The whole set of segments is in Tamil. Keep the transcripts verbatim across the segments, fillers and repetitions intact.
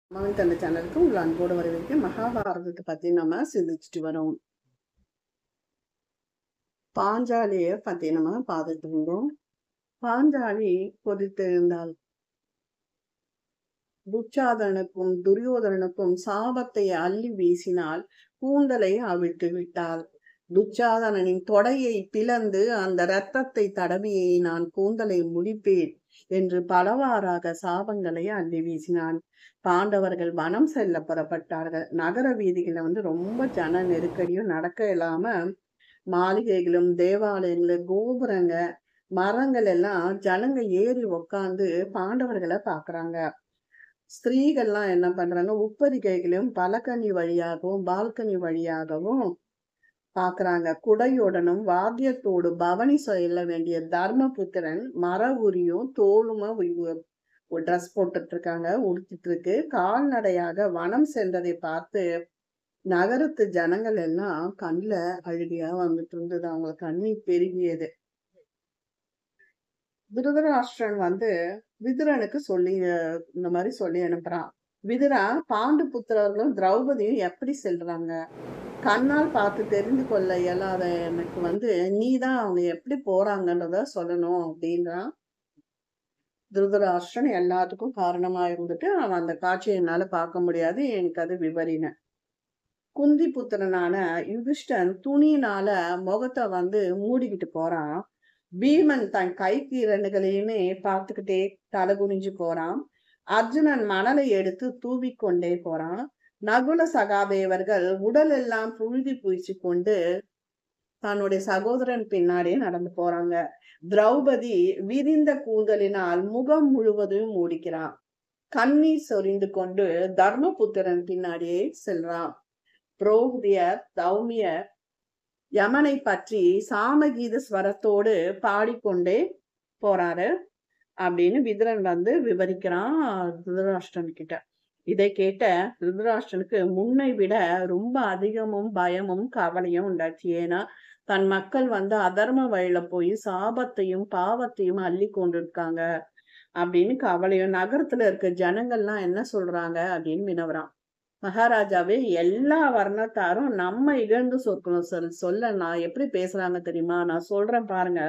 அம்மாவின் தந்தை சேனலுக்கு உங்களை அன்போடு வரவேற்க மகாபாரதத்தை பத்தி நம்ம சிந்திச்சுட்டு வரோம். பாஞ்சாலிய பத்தி நம்ம பார்த்துட்டு இருந்தோம். பாஞ்சாலி கொதித்திருந்தாள். துச்சாதனுக்கும் துரியோதனனுக்கும் சாபத்தை அள்ளி வீசினால் கூந்தலை அவிழ்த்து விட்டாள். துச்சாதனனின் தொடையை பிளந்து அந்த இரத்தத்தை தடவியை நான் கூந்தலை முடிப்பேன் என்று பலவாறாக சாபங்களை அள்ளி வீசினான். பாண்டவர்கள் வனம் செல்ல புறப்பட்டார்கள். நகர வீதிகளை வந்து ரொம்ப ஜன நெருக்கடியும் நடக்க இல்லாம மாளிகைகளும் தேவாலயங்களும் கோபுரங்க மரங்கள் எல்லாம் ஜனங்க ஏறி உக்காந்து பாண்டவர்களை பாக்குறாங்க. ஸ்திரீகள்லாம் என்ன பண்றாங்க, உப்பரிகைகளையும் பலகனி வழியாகவும் பால்கனி வழியாகவும் பாக்குறாங்க. குடையுடனும் வாத்தியத்தோடு பவனி செல்ல வேண்டிய தர்மபுத்திரன் மர உரியும் தோலுமா ட்ரெஸ் போட்டுட்டு இருக்காங்க, உடுத்திட்டு இருக்கு. கால்நடையாக வனம் சென்றதை பார்த்து நகரத்து ஜனங்கள் எல்லாம் கண்ணுல அழுகியா வந்துட்டு இருந்தது. அவங்க கண்ணீர் பெருகியது. திருதராஷ்டிரன் வந்து விதுரனுக்கு சொல்லி இந்த மாதிரி சொல்லி அனுப்புறான். விதுரா, பாண்டு புத்திரர்களும் திரௌபதியும் எப்படி செல்றாங்க, கண்ணால் பார்த்து தெரிந்து கொள்ள இயலாத எனக்கு வந்து நீதான் அவங்க எப்படி போறாங்கன்றத சொல்லணும் அப்படின்றான். திருதராஷ்டிரன் எல்லாத்துக்கும் காரணமா இருந்துட்டு அவன் அந்த காட்சியை என்னால பார்க்க முடியாது, எனக்கு அது விவரின. குந்தி புத்திரனான யுதிஷ்டன் துணியினால முகத்தை வந்து மூடிக்கிட்டு போறான். பீமன் தன் கைக்கு இரண்டுகளையுமே பார்த்துக்கிட்டே தலை குனிஞ்சு போறான். அர்ஜுனன் மணலை எடுத்து தூவி கொண்டே போறான். நகுல சகாதேவர்கள் உடல் எல்லாம் புழுதி பூய்ச்சி கொண்டு தன்னுடைய சகோதரன் பின்னாடியே நடந்து போறாங்க. திரௌபதி விரிந்த கூந்தலினால் முகம் முழுவதும் மூடிக்கிறான். கண்ணீர் சொரிந்து கொண்டு தர்மபுத்திரன் பின்னாடியே செல்றான். புரோகியர் தௌமியர் யமனை பற்றி சாமகீத ஸ்வரத்தோடு பாடிக்கொண்டே போறாரு அப்படின்னு விதுரன் வந்து விவரிக்கிறான் திருதராஷ்டிரன் கிட்ட. இதை கேட்ட திருதராஷ்டிரனுக்கு முன்னை விட ரொம்ப அதிகமும் பயமும் கவலையும் உண்டாச்சு. ஏன்னா தன் மக்கள் வந்து அதர்ம வழியில போய் சாபத்தையும் பாவத்தையும் அள்ளி கொண்டிருக்காங்க அப்படின்னு கவலையும். நகரத்துல இருக்க ஜனங்கள்லாம் என்ன சொல்றாங்க அப்படின்னு வினவுறான். மகாராஜாவே, எல்லா வர்ணத்தாரும் நம்ம இகழ்ந்து சொற்கணும் சொல் சொல்ல நான் எப்படி பேசுறாங்க தெரியுமா, நான் சொல்றேன் பாருங்க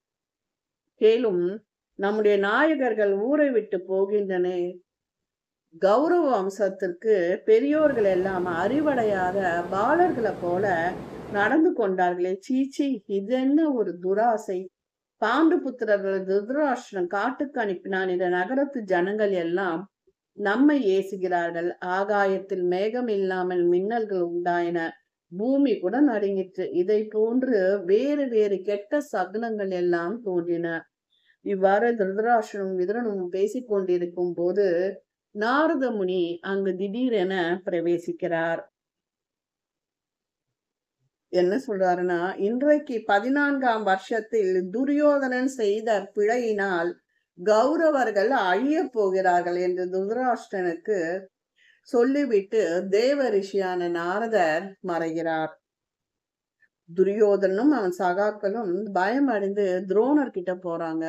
கேளும். நம்முடைய நாயகர்கள் ஊரை விட்டு போகின்றனே, கௌரவ வம்சத்திற்கு பெரியோர்கள் எல்லாம் அறிவடையாத பாலர்களை போல நடந்து கொண்டார்களே, சீச்சி, இது என்ன ஒரு துராசை. பாண்டு புத்திரர்கள் திருதராஷ்டிரன் காட்டுக்கு அனுப்பினான். இந்த நகரத்து ஜனங்கள் எல்லாம் நம்மை ஏசுகிறார்கள். ஆகாயத்தில் மேகம் இல்லாமல் மின்னல்கள் உண்டாயின, பூமி கூட நடுங்கிற்று. இதை போன்று வேறு வேறு கெட்ட சகுனங்கள் எல்லாம் தோன்றின. இவ்வாறு திருதராஷ்டிரனும் விதுரனும் பேசிக் கொண்டிருக்கும் போது நாரத முனி அங்கு திடீரென பிரவேசிக்கிறார். என்ன சொல்றாருன்னா, இன்றைக்கு பதினான்காம் வருஷத்தில் துரியோதனன் செய்த பிழையினால் கௌரவர்கள் அழிய போகிறார்கள் என்று திருதராஷ்டிரனுக்கு சொல்லிவிட்டு தேவ ரிஷியான நாரதர் மறைகிறார். துரியோதனும் அவன் சகாக்களும் பயம் அடைந்து துரோணர் கிட்ட போறாங்க.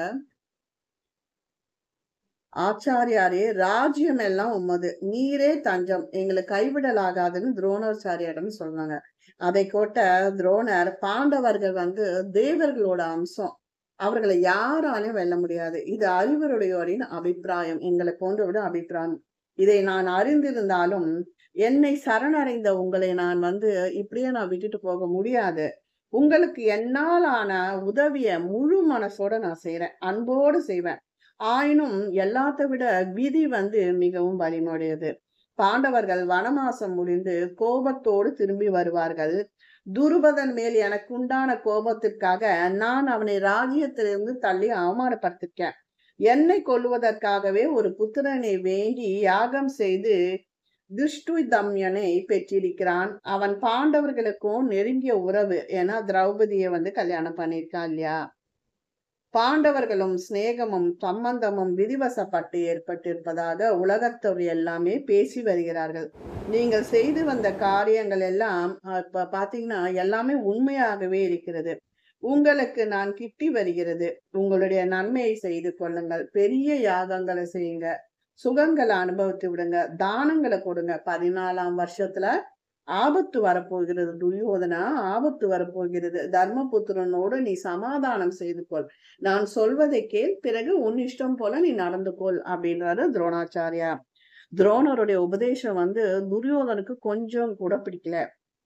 ஆச்சாரியாரே, ராஜ்யம் எல்லாம் உம்மது, நீரே தஞ்சம், எங்களை கைவிடலாகாதுன்னு துரோணாச்சாரியாரிடம் சொல்றாங்க. அதை கோட்ட துரோணர், பாண்டவர்கள் வந்து தேவர்களோட அம்சம், அவர்களை யாராலையும் வெல்ல முடியாது, இது அறிவுரையோரின் அபிப்பிராயம், எங்களை போன்றவரின் அபிப்பிராயம். இதை நான் அறிந்திருந்தாலும் என்னை சரணடைந்த உங்களை நான் வந்து இப்படியே நான் விட்டுட்டு போக முடியாது. உங்களுக்கு என்னால் ஆன உதவிய முழு மனசோட நான் செய்யறேன், அன்போடு செய்வேன். ஆயினும் எல்லாத்த விட விதி வந்து மிகவும் வலிமையுடையது. பாண்டவர்கள் வனமாசம் முடிந்து கோபத்தோடு திரும்பி வருவார்கள். துருபதன் மேல் எனக்கு உண்டான கோபத்திற்காக நான் அவனை ராஜ்யத்திலிருந்து தள்ளி அவமானப்படுத்திருக்கேன். என்னை கொல்லுவதற்காகவே ஒரு புத்திரனை வேண்டி யாகம் செய்து துஷ்டுதம்யனை பெற்றிருக்கிறான். அவன் பாண்டவர்களுக்கும் நெருங்கிய உறவு, ஏன்னா திரௌபதியை வந்து கல்யாணம் பண்ணியிருக்கான் இல்லையா. பாண்டவர்களும் சிநேகமும் சம்பந்தமும் விதிவசப்பட்டு ஏற்பட்டிருப்பதாக உலகத்தவர் எல்லாமே பேசி வருகிறார்கள். நீங்கள் செய்து வந்த காரியங்கள் எல்லாம் இப்ப பாத்தீங்கன்னா எல்லாமே உண்மையாகவே இருக்கிறது. உங்களுக்கு நான் கிட்டி வருகிறது. உங்களுடைய நன்மையை செய்து கொள்ளுங்கள், பெரிய யாகங்களை செய்யுங்க, சுகங்களை அனுபவித்து விடுங்க, தானங்களை கொடுங்க. பதினாலாம் வருஷத்துல ஆபத்து வரப்போகிறது துரியோதனா, ஆபத்து வரப்போகிறது. தர்மபுத்திரனோடு நீ சமாதானம் செய்து கொள், நான் சொல்வதை கேள், பிறகு உன் இஷ்டம் போல நீ நடந்து கொள் அப்படின்றாரு துரோணாச்சாரியா. துரோணருடைய உபதேசம் வந்து துரியோதனுக்கு கொஞ்சம் கூட பிடிக்கல.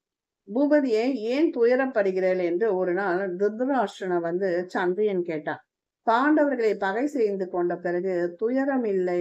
பூபதியே, ஏன் துயரப்படுகிறேன் என்று ஒரு நாள் திருதராஷ்டிரனை வந்து சந்திரன் கேட்டான். பாண்டவர்களை பகை செய்து கொண்ட பிறகு துயரம் இல்லை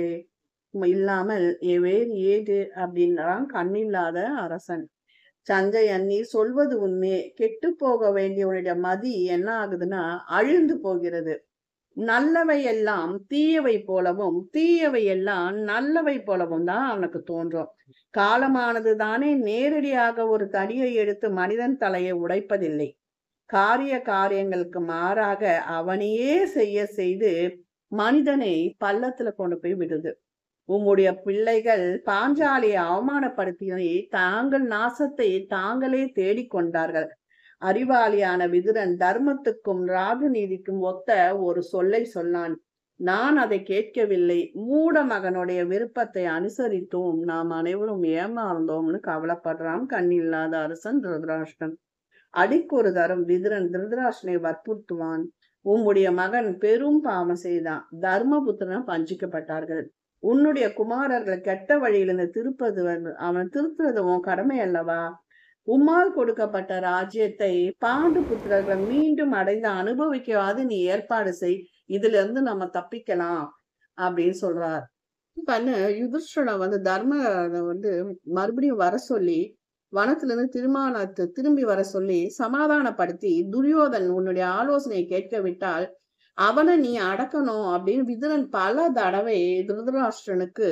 இல்லாமல் வேறு ஏது அப்படின்றான் கண்ணில்லாத அரசன். சஞ்சயன், நீ சொல்வது உண்மை. கெட்டு போக வேண்டியவனுடைய மதி என்ன ஆகுதுன்னா அழிந்து போகிறது. நல்லவை எல்லாம் தீயவை போலவும் தீயவை எல்லாம் நல்லவை போலவும் தான் அவனுக்கு தோன்றும். காலமானது தானே நேரடியாக ஒரு தடியை எடுத்து மனிதன் தலையை உடைப்பதில்லை. காரிய காரியங்களுக்கு மாறாக அவனையே செய்ய செய்து மனிதனை பள்ளத்துல கொண்டு போய் விடுது. உம்முடைய பிள்ளைகள் பாஞ்சாலியை அவமானப்படுத்தி தாங்கள் நாசத்தை தாங்களே தேடிக்கொண்டார்கள். அறிவாளியான விதுரன் தர்மத்துக்கும் ராஜநீதிக்கும் ஒத்த ஒரு சொல்லை சொன்னான். நான் அதை கேட்கவில்லை. மூட மகனுடைய விருப்பத்தை அனுசரித்தோம், நாம் அனைவரும் ஏமாறந்தோம்னு கவலைப்படுறான் கண்ணில்லாத அரசன் திருதராஷ்டிரன். அடிக்கொரு தரம் விதுரன் திருதராஷ்டிரனை வற்புறுத்துவான். உம்முடைய மகன் பெரும் பாவம் செய்தான். தர்மபுத்திரன் பஞ்சிக்கப்பட்டார்கள். உன்னுடைய குமாரர்கள் கெட்ட வழியிலிருந்து திருப்பது அவன் திருத்துறது உன் கடமை அல்லவா? உம்மால் கொடுக்கப்பட்ட ராஜ்யத்தை பாண்டு புத்திரர்கள் மீண்டும் அடைந்து அனுபவிக்காது நீ ஏற்பாடு செய், இதுல இருந்து நம்ம தப்பிக்கலாம் அப்படின்னு சொல்றார். பண்ணு யுதிஷ்டனை வந்து தர்ம வந்து மறுபடியும் வர சொல்லி வனத்துல இருந்து திருமானத்தை திரும்பி வர சொல்லி சமாதானப்படுத்தி, துரியோதன் உன்னுடைய ஆலோசனையை கேட்க விட்டால் அவனை நீ அடக்கணும் அப்படின்னு விதுரன் பல தடவை திருதராஷ்டிரனுக்கு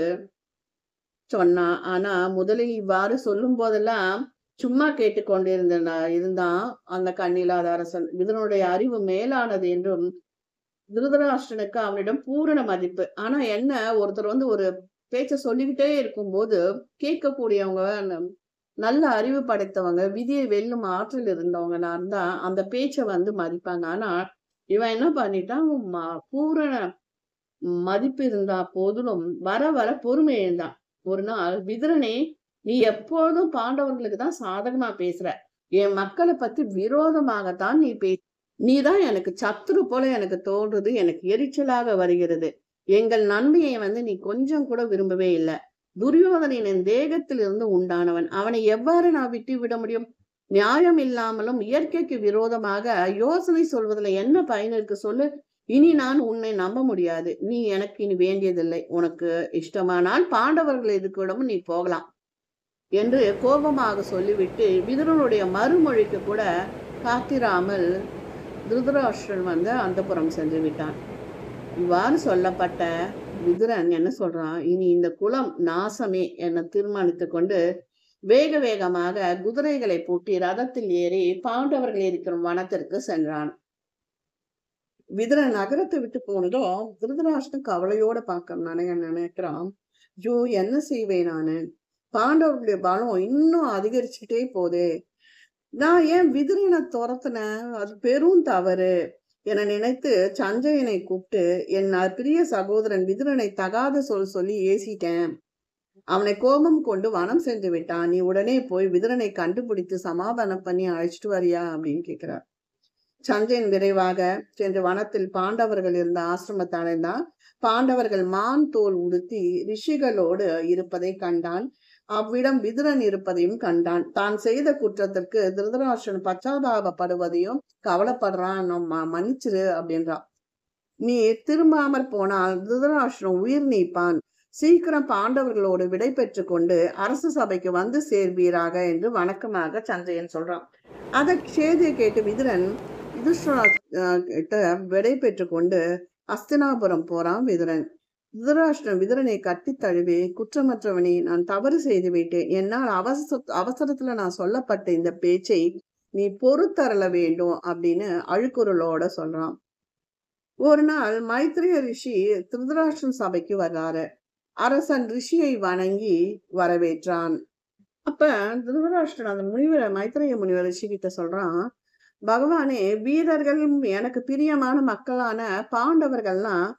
சொன்னான். ஆனா முதலில் இவ்வாறு சொல்லும் போதெல்லாம் சும்மா கேட்டுக்கொண்டிருந்த இருந்தான் அந்த கண்ணில்லாத அரசன். விதுரனுடைய அறிவு மேலானது என்றும் திருதராஷ்டிரனுக்கு அவனிடம் பூரண மதிப்பு. ஆனா என்ன, ஒருத்தர் வந்து ஒரு பேச்ச சொல்லிக்கிட்டே இருக்கும் போது கேட்கக்கூடியவங்க நல்ல அறிவு படைத்தவங்க, விதியை வெல்லும் ஆற்றல் இருந்தவங்க இருந்தா அந்த பேச்சை வந்து மதிப்பாங்க. ஆனா இவன் என்ன பண்ணிட்டான், பூரண மதிப்பு இருந்தா போதிலும் வர வர பொறுமை இருந்தான். ஒரு நாள் விதுரனே, நீ எப்போதும் பாண்டவர்களுக்கு தான் சாதகமா பேசுற, என் மக்களை பத்தி விரோதமாகத்தான் நீ பே நீதான் எனக்கு சத்துரு போல எனக்கு தோன்றுது, எனக்கு எரிச்சலாக வருகிறது. எங்கள் நன்மையை வந்து நீ கொஞ்சம் கூட விரும்பவே இல்லை. துரியோதனின் தேகத்திலிருந்து உண்டானவன், அவனை எவ்வாறு நான் விட்டு விட முடியும்? நியாயம் இல்லாமலும் இயற்கைக்கு விரோதமாக யோசனை சொல்வதில் என்ன பயன் இருக்கு சொல்லு? இனி நான் உன்னை நம்ப முடியாது. நீ எனக்கு இனி வேண்டியதில்லை. உனக்கு இஷ்டமானால் பாண்டவர்கள் இதுக்கிடமும் நீ போகலாம் என்று கோபமாக சொல்லிவிட்டு விதுரனுடைய மறுமொழிக்கு கூட காத்திராமல் திருதராஷ்டிரன் வந்து அந்தப்புறம் சென்று விட்டான். இவ்வாறு சொல்லப்பட்ட விதுரன் என்ன சொல்றான், இனி இந்த குலம் நாசமே என தீர்மானித்து கொண்டு வேக வேகமாக குதிரைகளை பூட்டி ரதத்தில் ஏறி பாண்டவர்கள் இருக்கிற வனத்திற்கு சென்றான். விதுரன் நகரத்தை விட்டு போனதும் திருதராஷ்டிரன் கவலையோட பார்க்க நினைக்க நினைக்கிறான். ஐயோ, என்ன செய்வேன் நானு? பாண்டவர்களுடைய பலம் இன்னும் அதிகரிச்சுட்டே போதே. நான் ஏன் விதுரனை துரத்துனேன்? அது பெரும் தவறு என நினைத்து சஞ்சயனை கூப்பிட்டு, என் பிரிய சகோதரன் விதுரனை தகாத சொல் சொல்லி ஏசிட்டேன். அவனை கோபம் கொண்டு வனம் சென்று விட்டான். நீ உடனே போய் விதுரனை கண்டுபிடித்து சமாதானம் பண்ணி அழைச்சிட்டு வரியா அப்படின்னு கேட்கிறார். சஞ்சயன் விரைவாக சென்று வனத்தில் பாண்டவர்கள் இருந்த ஆசிரமத்தை அடைந்தான். பாண்டவர்கள் மான் தோல் உடுத்தி ரிஷிகளோடு இருப்பதை கண்டான். அவ்விடம் விதுரன் இருப்பதையும் கண்டான். தான் செய்த குற்றத்திற்கு திருதராஷ்டிரன் பச்சாதாபப்படுவதையும் கவலைப்படுறான். நம்ம மன்னிச்சிரு அப்படின்றான். நீ திரும்பாமற் போனால் திருதராஷ்டிரன் உயிர் நீப்பான். சீக்கிரம் பாண்டவர்களோடு விடை பெற்று கொண்டு அரசு சபைக்கு வந்து சேர்வீராக என்று வணக்கமாக சஞ்சயன் சொல்றான். அதை செய்தியை கேட்டு விதுரன் யுதிஷ்டரா கிட்ட விடை பெற்று கொண்டு அஸ்தினாபுரம் போறான் விதுரன். திருதராஷ்டிரன் விதுரனை கட்டி தழுவி, குற்றமற்றவனே, நான் தவறு செய்து விட்டேன். என்னால் அவசர அவசரத்துல நான் சொல்லப்பட்ட இந்த பேச்சை நீ பொறுத்தரல வேண்டும் அப்படின்னு அழுக்குறலோட சொல்றான். ஒரு நாள் மைத்ரேய ரிஷி திருதராஷ்டிரன் சபைக்கு வர்றாரு. அரசன் ரிஷியை வணங்கி வரவேற்றான். அப்ப திருதராஷ்டிரன் அந்த முனிவர் மைத்ரேய முனிவர் ரிஷி கிட்ட சொல்றான், பகவானே, வீரர்கள் எனக்கு பிரியமான மக்களான பாண்டவர்கள்லாம்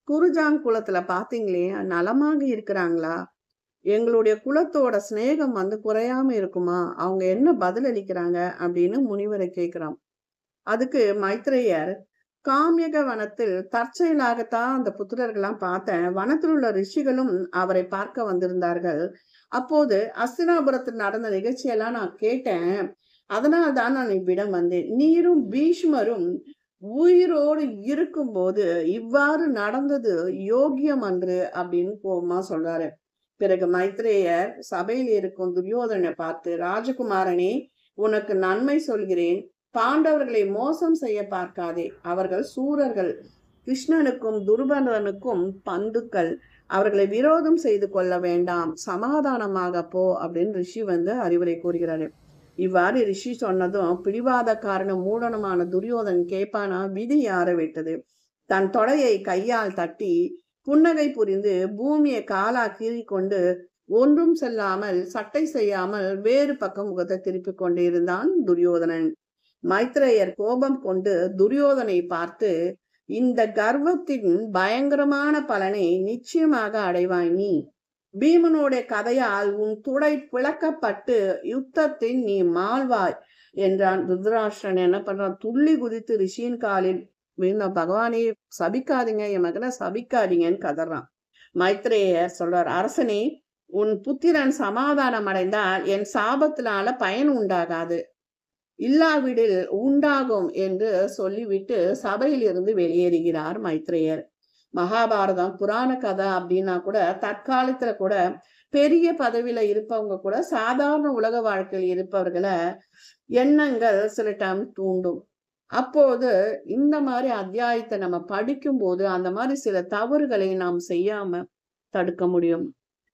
குருஜான் குலத்துல பாத்தீங்களே நலமாக இருக்கிறாங்களா? எங்களுடைய குலத்தோட சிநேகம் வந்து குறையாம இருக்குமா? அவங்க என்ன பதில் அளிக்கிறாங்க அப்படின்னு முனிவரை கேட்கிறான். அதுக்கு மைத்ரேயர், காமியக வனத்தில் தற்செயலாகத்தான் அந்த புத்திரர்கள்லாம் பார்த்தேன். வனத்தில் உள்ள ரிஷிகளும் அவரை பார்க்க வந்திருந்தார்கள். அப்போது அஸ்தினாபுரத்தில் நடந்த நிகழ்ச்சியெல்லாம் நான் கேட்டேன். அதனால் தான் நான் இவ்விடம் வந்தேன். நீரும் பீஷ்மரும் உயிரோடு இருக்கும்போது இவ்வாறு நடந்தது யோகியம் அன்று அப்படின்னு கோபமா சொல்றாரு. பிறகு மைத்ரேயர் சபையில் இருக்கும் துரியோதனை பார்த்து, ராஜகுமாரனே, உனக்கு நன்மை சொல்கிறேன். பாண்டவர்களை மோசம் செய்ய பார்க்காதே. அவர்கள் சூரர்கள். கிருஷ்ணனுக்கும் துருபதனுக்கும் பந்துக்கள். அவர்களை விரோதம் செய்து கொள்ள வேண்டாம். சமாதானமாக போ அப்படின்னு ரிஷி வந்து அறிவுரை கூறுகிறாரு. இவ்வாறு ரிஷி சொன்னதும் பிடிவாதக்காரன மூடனமான துரியோதன் கேட்பானா, விதி யார விட்டது. தன் தொடையை கையால் தட்டி புன்னகை புரிந்து பூமியை காலா கீறி கொண்டு ஒன்றும் செல்லாமல் சட்டை செய்யாமல் வேறு பக்கம் முகத்தை திருப்பி கொண்டு இருந்தான் துரியோதனன். மைத்ரேயர் கோபம் கொண்டு துரியோதனை பார்த்து, இந்த கர்வத்தின் பயங்கரமான பலனை நிச்சயமாக அடைவாய் நீ. பீமனுடைய கதையால் உன் துடை பிளக்கப்பட்டு யுத்தத்தில் நீ மாழ்வாய் என்றான். ருத்ராஷ்டிரன் என்ன பண்றான், துள்ளி குதித்து ரிஷியின் காலில் விழுந்த, பகவானே சபிக்காதீங்க, என் மகனை சபிக்காதீங்கன்னு கதறான். மைத்ரேயர் சொல்றார், அரசனே, உன் புத்திரன் சமாதானம் அடைந்தால் என் சாபத்தினால பயன் உண்டாகாது, இல்லாவிடில் உண்டாகும் என்று சொல்லிவிட்டு சபையில் இருந்து வெளியேறுகிறார் மைத்ரேயர். மகாபாரதம் புராண கதை அப்படின்னா கூட தற்காலத்துல கூட பெரிய பதவியில இருப்பவங்க கூட சாதாரண உலக வாழ்க்கையில் இருப்பவர்களை எண்ணங்கள் சில டைம் தூண்டும். அப்போது இந்த மாதிரி அத்தியாயத்தை நம்ம படிக்கும் போது அந்த மாதிரி சில தவறுகளை நாம் செய்யாம தடுக்க முடியும்.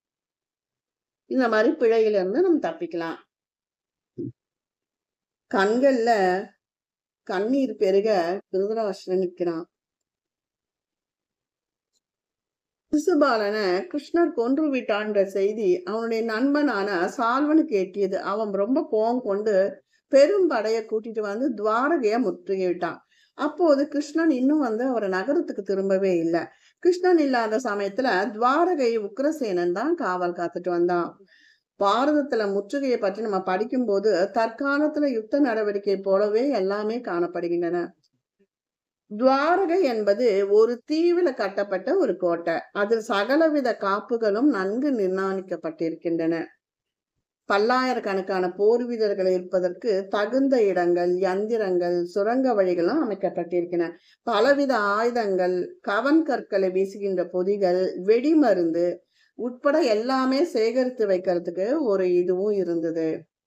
இந்த மாதிரி பிழையிலிருந்து நம்ம தப்பிக்கலாம். கண்கள்ல கண்ணீர் பெருக திருதராஷ்டிரன் நிற்கிறான். சிசுபாலனை கிருஷ்ணர் கொன்று விட்டான்ற செய்தி அவனுடைய நண்பனான சால்வனுக்கு எட்டியது. அவன் ரொம்ப கோபம் கொண்டு பெரும் படைய கூட்டிட்டு வந்து துவாரகைய முற்றுகையிட்டான். அப்போது கிருஷ்ணன் இன்னும் வந்து அவரை நகரத்துக்கு திரும்பவே இல்லை. கிருஷ்ணன் இல்லாத சமயத்துல துவாரகை உக்ரசேனன் தான் காவல் காத்துட்டு வந்தான். பாரதத்துல முற்றுகையை பற்றி நம்ம படிக்கும் போது தற்காலத்துல யுத்த நடவடிக்கை போலவே எல்லாமே காணப்படுகின்றன. துவாரகை என்பது ஒரு தீவில கட்டப்பட்ட ஒரு கோட்டை. அதில் சகலவித காப்புகளும் நன்கு நிர்ணயிக்கப்பட்டிருக்கின்றன. பல்லாயிரக்கணக்கான போர் வீரர்கள் இருப்பதற்கு தகுந்த இடங்கள், யந்திரங்கள், சுரங்க வழிகளும் அமைக்கப்பட்டிருக்கின்றன. பலவித ஆயுதங்கள், கவன் கற்களை வீசுகின்ற பொதிகள், வெடிமருந்து உட்பட எல்லாமே சேகரித்து வைக்கிறதுக்கு ஒரு இதுவும் இருந்தது.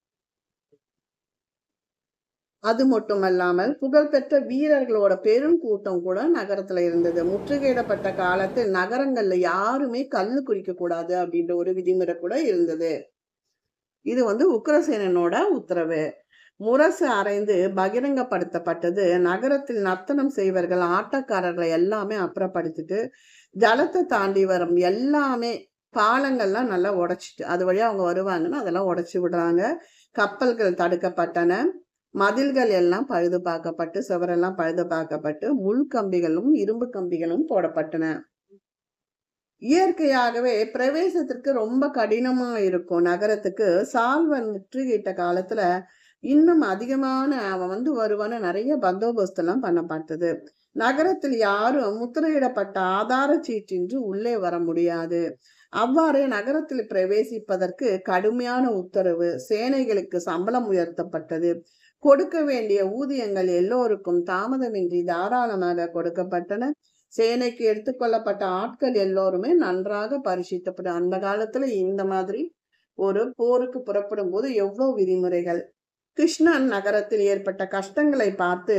அது மட்டுமல்லாமல் புகழ்பெற்ற வீரர்களோட பெரும் கூட்டம் கூட நகரத்துல இருந்தது. முற்றுகையிடப்பட்ட காலத்தில் நகரங்கள்ல யாருமே கல்லு குறிக்க கூடாது அப்படின்ற ஒரு விதிமுறை கூட இருந்தது. இது வந்து உக்ரசேனனோட உத்தரவு. முரசு அரைந்து பகிரங்கப்படுத்தப்பட்டது. நகரத்தில் நர்த்தனம் செய்வர்கள், ஆட்டக்காரர்களை எல்லாமே அப்புறப்படுத்திட்டு ஜலத்தை தாண்டி வரும் எல்லாமே பாலங்கள்லாம் நல்லா உடைச்சிட்டு அது வழியா அவங்க வருவாங்கன்னா அதெல்லாம் உடைச்சு விடுறாங்க. கப்பல்கள் தடுக்கப்பட்டன. மதில்கள் எல்லாம் பழுது பார்க்கப்பட்டு சுவரெல்லாம் பழுது பார்க்கப்பட்டு முள் கம்பிகளும் இரும்பு கம்பிகளும் போடப்பட்டன. இயற்கையாகவே பிரவேசத்திற்கு ரொம்ப கடினமா இருக்கும் நகரத்துக்கு. சால்வன் முற்றுகையிட்ட காலத்துல இன்னும் அதிகமான அவன் வந்து வருவான நிறைய பந்தோபஸ்து எல்லாம் பண்ணப்பட்டது. நகரத்தில் யாரும் முத்திரையிடப்பட்ட ஆதார சீற்றின்றி உள்ளே வர முடியாது. அவ்வாறு நகரத்தில் பிரவேசிப்பதற்கு கடுமையான உத்தரவு. சேனைகளுக்கு சம்பளம் உயர்த்தப்பட்டது. கொடுக்க வேண்டிய ஊதியங்கள் எல்லோருக்கும் தாமதமின்றி தாராளமாக கொடுக்கப்பட்டன. சேனைக்கு எடுத்துக்கொள்ளப்பட்ட ஆட்கள் எல்லோருமே நன்றாக பரிசீலிக்கப்பட்ட. அந்த காலத்துல இந்த மாதிரி ஒரு போருக்கு புறப்படும் போது எவ்வளவு விதிமுறைகள். கிருஷ்ணன் நகரத்தில் ஏற்பட்ட கஷ்டங்களை பார்த்து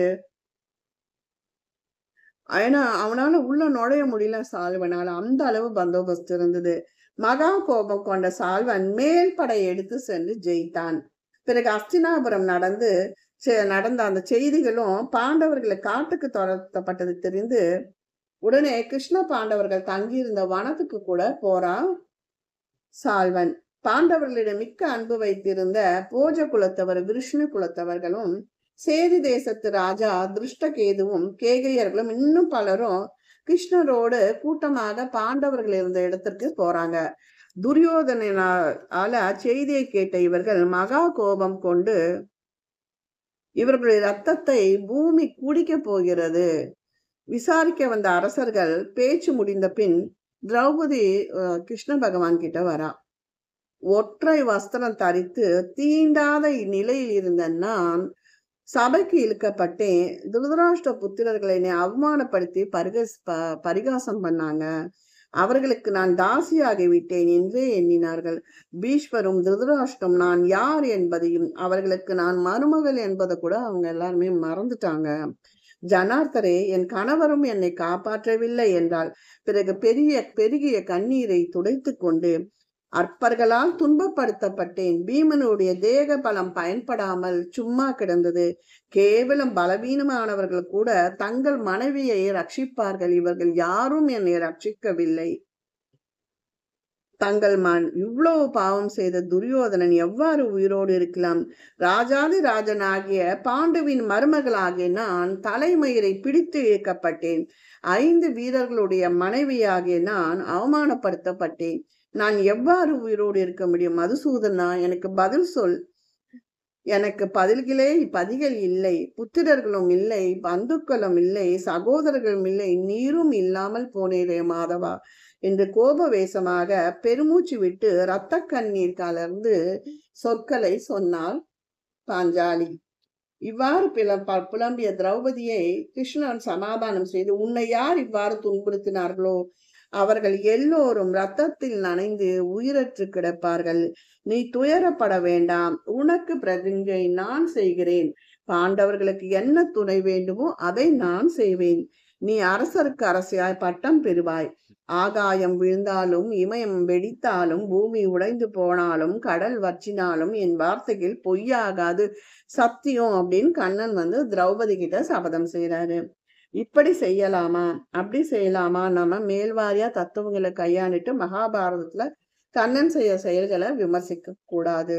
ஏன்னா அவனால உள்ள நுழைய முடியல சால்வனால. அந்த அளவு பந்தோபஸ்து இருந்தது. மகா கோபம் கொண்ட சால்வன் மேல் படை எடுத்து சென்று ஜெயித்தான். பிறகு அஸ்தினாபுரம் நடந்து நடந்த அந்த செய்திகளும் பாண்டவர்களை காட்டுக்கு துரத்தப்பட்டது தெரிந்து உடனே கிருஷ்ண பாண்டவர்கள் தங்கியிருந்த வனத்துக்கு கூட போறான் சால்வன். பாண்டவர்களிடம் மிக்க அன்பு வைத்திருந்த போஜ குலத்தவர் விஷ்ணு குலத்தவர்களும் சேதி தேசத்து ராஜா திருஷ்டகேதுவும் கேகையர்களும் இன்னும் பலரும் கிருஷ்ணரோடு கூட்டமாக பாண்டவர்கள் இருந்த இடத்திற்கு போறாங்க. துரியோதனால செய்தியை கேட்ட இவர்கள் மகா கோபம் கொண்டு இவர்களுடைய ரத்தத்தை பூமி குடிக்க போகிறது. விசாரிக்க வந்த அரசர்கள் பேச்சு முடிந்த பின் திரௌபதி கிருஷ்ண பகவான் கிட்ட வரா. ஒற்றை வஸ்திரம் தரித்து தீண்டாத நிலையில் இருந்த நான் சபைக்கு இழுக்கப்பட்டேன். திருதராஷ்டிர புத்திரர்களை அவமானப்படுத்தி பரிகஸ் பரிகாசம் பண்ணாங்க. அவர்களுக்கு நான் தாசியாகி விட்டேன் என்றே எண்ணினார்கள். பீஷ்மரும் திருதராஷ்டிரம் நான் யார் என்பதையும் அவர்களுக்கு நான் மருமகள் என்பதை கூட அவங்க எல்லாருமே மறந்துட்டாங்க. ஜனார்த்தரே, என் கணவரும் என்னை காப்பாற்றவில்லை என்றால் பிறகு பெரிய பெருகிய கண்ணீரை துடைத்து கொண்டு அற்பர்களால் துன்பப்படுத்தப்பட்டேன். பீமனுடைய தேக பலம் பயன்படாமல் சும்மா கிடந்தது. கேவலம் பலவீனமானவர்கள் கூட தங்கள் மனைவியை ரட்சிப்பார்கள். இவர்கள் யாரும் என்னை ரட்சிக்கவில்லை. தங்கள் மண் இவ்வளவு பாவம் செய்த துரியோதனன் எவ்வாறு உயிரோடு இருக்கலாம்? ராஜாதி ராஜனாகிய பாண்டுவின் மருமகளாகிய நான் தலைமயிரை பிடித்து இழுக்கப்பட்டேன். ஐந்து வீரர்களுடைய மனைவியாகிய நான் அவமானப்படுத்தப்பட்டேன். நான் எவ்வாறு உயிரோடு இருக்க முடியும்? மதுசூதனா, எனக்கு பதில் சொல். எனக்கு பதில்களே பதிகள் இல்லை. புத்திரர்களும் இல்லை, பந்துக்களும் இல்லை, சகோதரர்களும் இல்லை, நீரும் இல்லாமல் போனேரே மாதவா என்று கோபவேசமாக பெருமூச்சு விட்டு இரத்த கண்ணீர் கலர்ந்து சொற்களை சொன்னாள் பாஞ்சாலி. இவ்வாறு புலம்பிய திரௌபதியை கிருஷ்ணன் சமாதானம் செய்து, உன்னை யார் இவ்வாறு துன்புறுத்தினார்களோ அவர்கள் எல்லோரும் இரத்தத்தில் நனைந்து உயிரற்று கிடப்பார்கள். நீ துயரப்பட வேண்டாம். உனக்கு பிரதிஞ்சை நான் செய்கிறேன். பாண்டவர்களுக்கு என்ன துணை வேண்டுமோ அதை நான் செய்வேன். நீ அரசருக்கு அரசியாய் பட்டம் பெறுவாய். ஆகாயம் விழுந்தாலும் இமயம் வெடித்தாலும் பூமி உடைந்து போனாலும் கடல் வற்றினாலும் என் வார்த்தைகள் பொய்யாகாது, சத்தியம் அப்படின்னு கண்ணன் வந்து திரௌபதி கிட்ட சபதம் செய்யறாரு. இப்படி செய்யலாமா, அப்படி செய்யலாமா, நம்ம மேல்வாரியா தத்துவங்களை கையாண்டுட்டு மகாபாரதத்துல கண்ணன் செய்ய செயல்களை விமர்சிக்க கூடாது.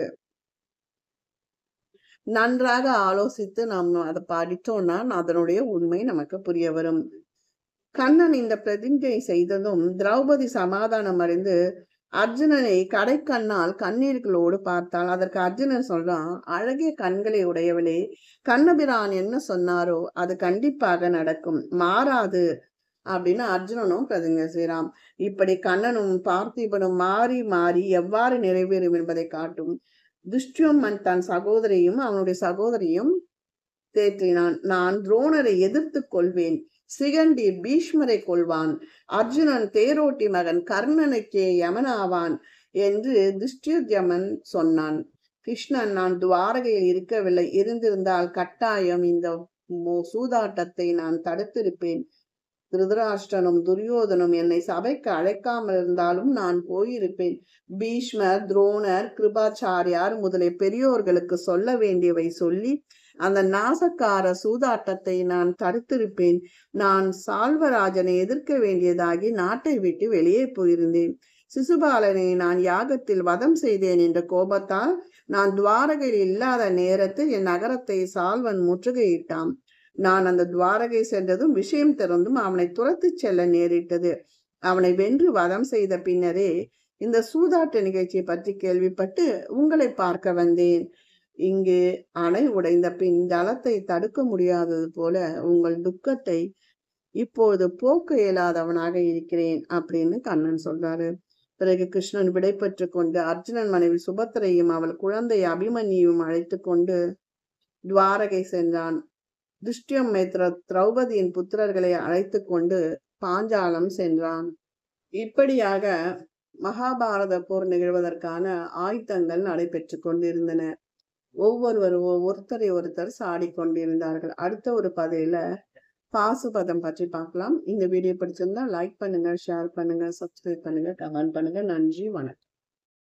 நன்றாக ஆலோசித்து நம்ம அதை படித்தோம்னா அதனுடைய உண்மை நமக்கு புரிய வரும். கண்ணன் இந்த பிரதிஞ்சை செய்ததும் திரௌபதி சமாதானம் அறிந்து அர்ஜுனனை கடைக்கண்ணால் கண்ணீர்களோடு பார்த்தாள். அதற்கு அர்ஜுனன் சொல்றான், அழகிய கண்களை உடையவளே, கண்ணபிரான் என்ன சொன்னாரோ அது கண்டிப்பாக நடக்கும், மாறாது அப்படின்னு அர்ஜுனனும் பிரதிஞ்சை செய்யறான். இப்படி கண்ணனும் பார்த்திபனும் மாறி மாறி எவ்வாறு நிறைவேறும் என்பதை காட்டும். துஷ்டியுமன் தன் சகோதரியும் அவனுடைய சகோதரியும் தேற்றினான். நான் துரோணரை எதிர்த்து கொள்வேன். சிகண்டி பீஷ்மரை கொள்வான். அர்ஜுனன் தேரோட்டி மகன் கர்ணனுக்கே யமனாவான் என்று துஷ்டியுமன் சொன்னான். கிருஷ்ணன், நான் துவாரகையில் இருக்கவில்லை. இருந்திருந்தால் கட்டாயம் இந்த சூதாட்டத்தை நான் தடுத்திருப்பேன். திருதராஷ்டிரனும் துரியோதனும் என்னை சபைக்கு அழைக்காமல் இருந்தாலும் நான் போயிருப்பேன். பீஷ்மர், துரோணர், கிருபாச்சாரியார் முதலிய பெரியோர்களுக்கு சொல்ல வேண்டியவை சொல்லி அந்த நாசக்கார சூதாட்டத்தை நான் தடுத்திருப்பேன். நான் சால்வராஜனை எதிர்க்க வேண்டியதாகி நாட்டை விட்டு வெளியே போயிருந்தேன். சிசுபாலனை நான் யாகத்தில் வதம் செய்தேன் என்ற கோபத்தால் நான் துவாரகையில் இல்லாத நேரத்தில் என் நகரத்தை சால்வன் முற்றுகையிட்டான். நான் அந்த துவாரகை சென்றதும் விஷயம் திறந்தும் அவனை துரத்து செல்ல நேரிட்டது. அவனை வென்று வதம் செய்த பின்னரே இந்த சூதாட்ட நிகழ்ச்சியை பற்றி கேள்விப்பட்டு உங்களை பார்க்க வந்தேன். இங்கு அணை உடைந்த பின் ஜலத்தை தடுக்க முடியாதது போல உங்கள் துக்கத்தை இப்பொழுது போக்க இயலாதவனாக இருக்கிறேன் அப்படின்னு கண்ணன் சொல்றாரு. பிறகு கிருஷ்ணன் விடை பெற்று கொண்டு அர்ஜுனன் மனைவி சுபத்திரையும் அவள் குழந்தை அபிமன்யையும் அழைத்து கொண்டு துவாரகை சென்றான். துஷ்டியமேத்ர திரௌபதியின் புத்திரர்களை அழைத்து கொண்டு பாஞ்சாலம் சென்றான். இப்படியாக மகாபாரத போர் நிகழ்வதற்கான ஆயுதங்கள் நடைபெற்று கொண்டிருந்தன. ஒவ்வொருவரும் ஒருத்தரை ஒருத்தர் சாடி கொண்டிருந்தார்கள். அடுத்த ஒரு பதில பாசுபதம் பற்றி பார்க்கலாம். இந்த வீடியோ பிடிச்சிருந்தா லைக் பண்ணுங்க, ஷேர் பண்ணுங்க, சப்ஸ்கிரைப் பண்ணுங்க, கமெண்ட் பண்ணுங்க. நன்றி, வணக்கம்.